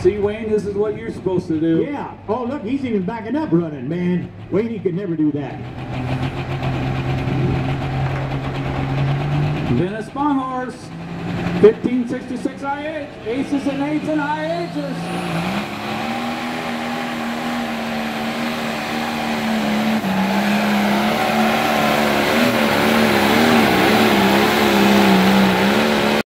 See, Wayne, this is what you're supposed to do. Yeah. Oh, look, he's even backing up running, man. Wayne, he could never do that. Dennis Sponhorse, 1566 IH, aces and eights and high H's.